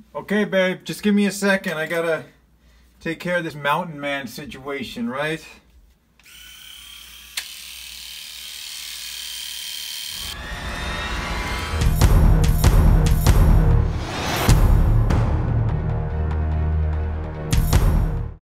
Okay, babe, just give me a second. I gotta take care of this mountain man situation, right?